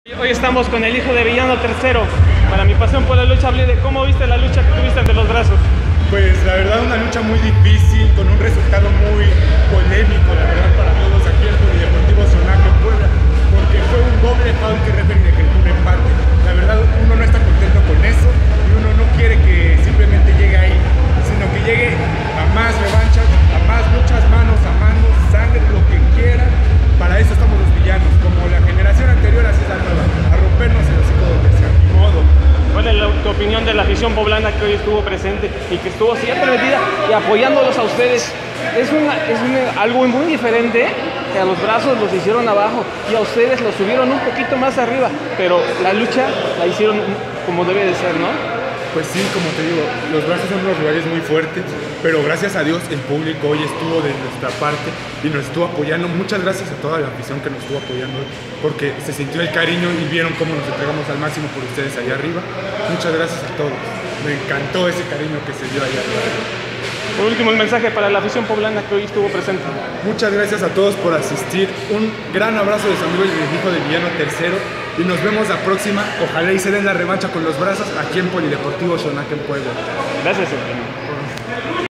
Hoy estamos con el hijo de Villano III. Para mi pasión por la lucha, hablé de cómo viste la lucha que tuviste ante los brazos. Pues la verdad una lucha muy difícil, con un resultado muy polémico, la verdad, para todos aquí en Polideportivo Xonaca en Puebla, porque fue un doble foul que referee decretó un empate. La verdad uno no está contento con eso y uno no quiere que simplemente llegue ahí, sino que llegue a más revanchas, a más luchas manos a manos, sangre, lo que quiera. Para eso estamos los villanos, como la generación anterior, así es la nueva, a rompernos el hocico donde sea, ni modo. ¿Cuál es tu opinión de la afición poblana que hoy estuvo presente y que estuvo siempre metida y apoyándolos a ustedes? Es algo muy diferente, que a los brazos los hicieron abajo y a ustedes los subieron un poquito más arriba, pero la lucha la hicieron como debe de ser, ¿no? Pues sí, como te digo, los brazos son unos rivales muy fuertes, pero gracias a Dios el público hoy estuvo de nuestra parte y nos estuvo apoyando. Muchas gracias a toda la afición que nos estuvo apoyando, porque se sintió el cariño y vieron cómo nos entregamos al máximo por ustedes allá arriba. Muchas gracias a todos. Me encantó ese cariño que se dio allá arriba. Por último, el mensaje para la afición poblana que hoy estuvo presente. Muchas gracias a todos por asistir. Un gran abrazo de Samuel, el hijo de Villano III. Y nos vemos la próxima. Ojalá y se den la revancha con los brazos aquí en Polideportivo Xonaca en Puebla. Gracias, hermano.